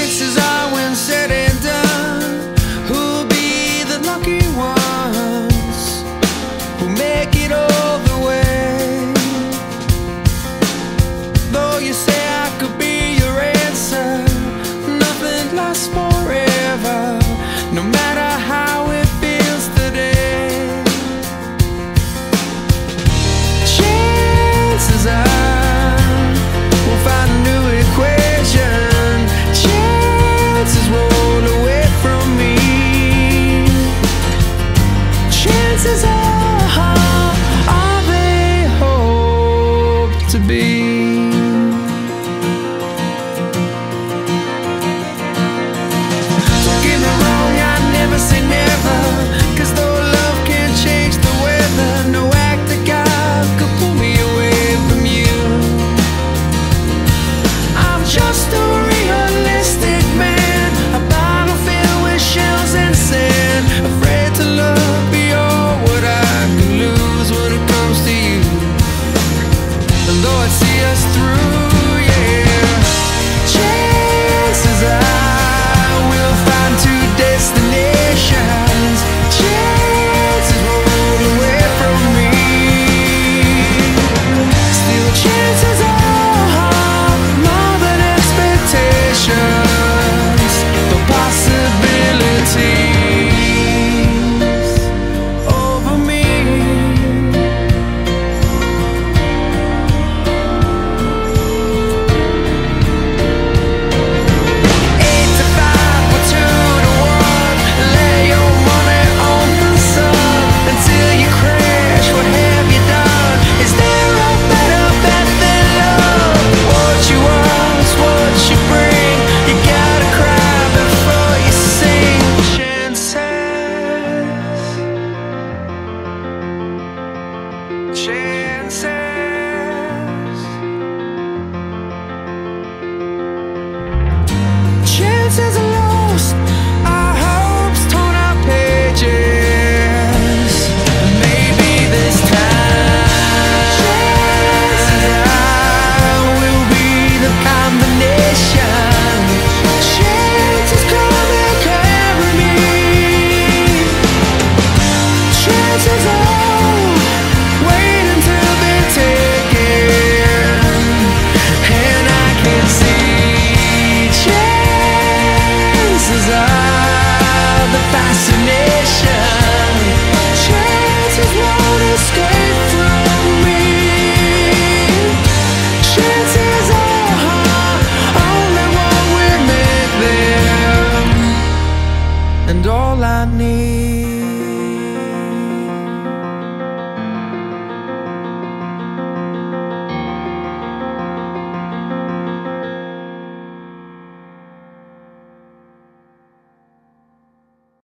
chances are when said and done, who'll be the lucky ones who make it all the way? Though you say I could be your answer, nothing lasts forever, no matter how it feels today. Chances are we'll find a new equation. Chances roll away from me. Chances are they hope to be. Don't get me wrong, I never say never, 'cause though love can change the weather, no act of God could pull me away from you. I'm just a realistic man, a bottle filled with shells and sand, afraid to look beyond what I can lose when it comes to you. And though I'd see us through, yeah, chances are we'll find two destinations. Chances roll away from me. Still chances are more than expectations, the possibilities over me. 8 to 5 or 2 to 1, lay your money on the sun until you crash. What have you done? Is there a better bet than love? What you want, what you bring. You gotta cry before you sing. Chances are lost, our hopes torn out pages. Maybe this time, chances are we'll be the combination. Chances come and carry me. Chances are wait until they're taken, and I can see. Chances are the fascination. Chances won't escape from me. Chances are only what we make them, and all I need